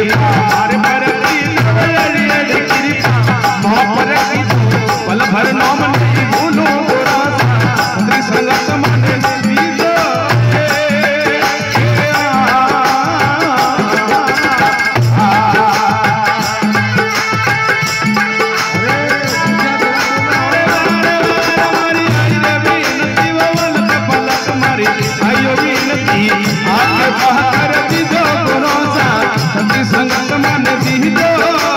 कृपा मारे पर की अड़ी अड़ी कृपा मां पर की पल भर नाम नहीं भूलो गोरा सा संगत मन बीजो संगत मन बीजो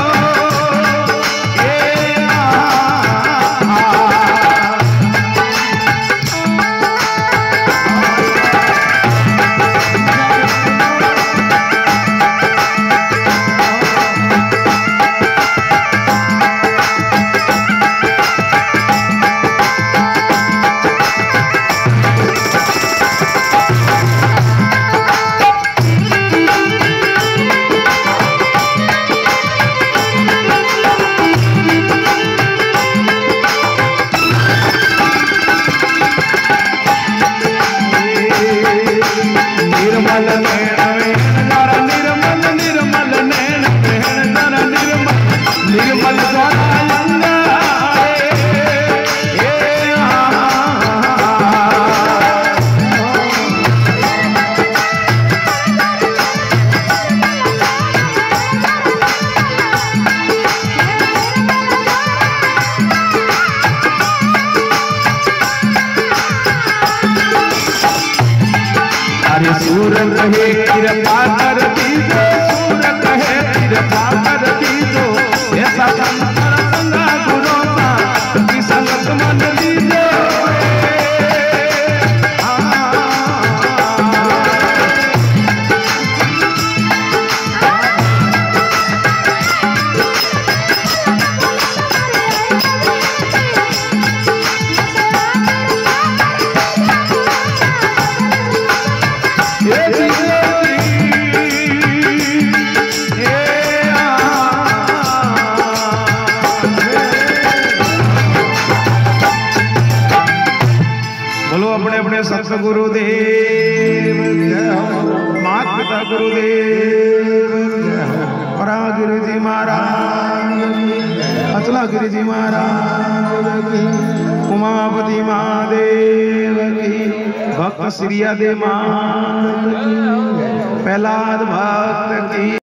सूरत है कृपा कर दीजो सूरत है कृपा कर दीजो ऐसा संतर संगा गुरु सा की संगत मन दीजो बोलो अपने अपने सत गुरुदेव मात पिता गुरुदेव परा गिरि जी महाराज अचला गिरि जी महाराज उमापति महादेव की भक्त श्री आदि मां प्रहलाद भक्त की।